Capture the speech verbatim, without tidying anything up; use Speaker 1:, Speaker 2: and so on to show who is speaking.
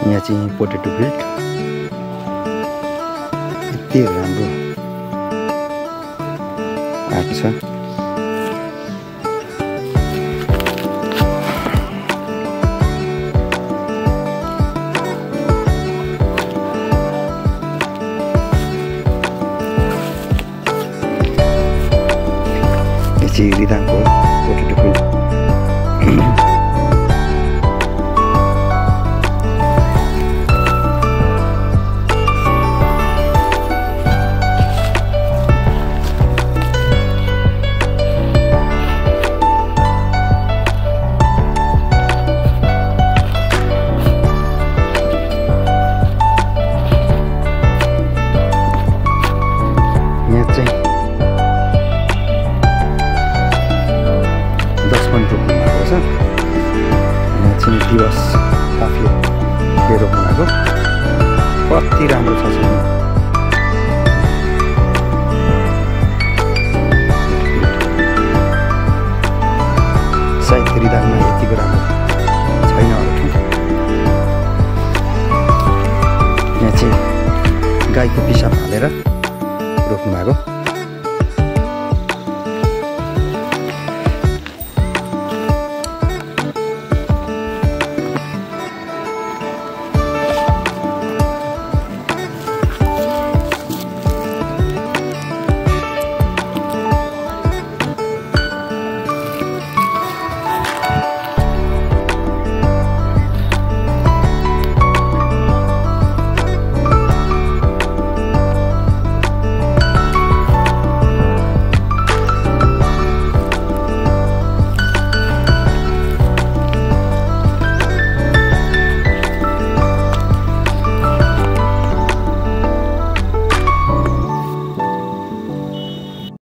Speaker 1: यहाँ चाहिँ potato field यति राम्रो आएको छ। यो चाहिँ रिदाङको पोटेटो फिल्ड। दिवस आफूले लिएर बनाएको कति राम्रो छ। सायद रिदाङमा यतिको राम्रो छैन अरू ठाउँ। यहाँ चाहिँ गाईको पिसाब हालेर रोप्नु भएको।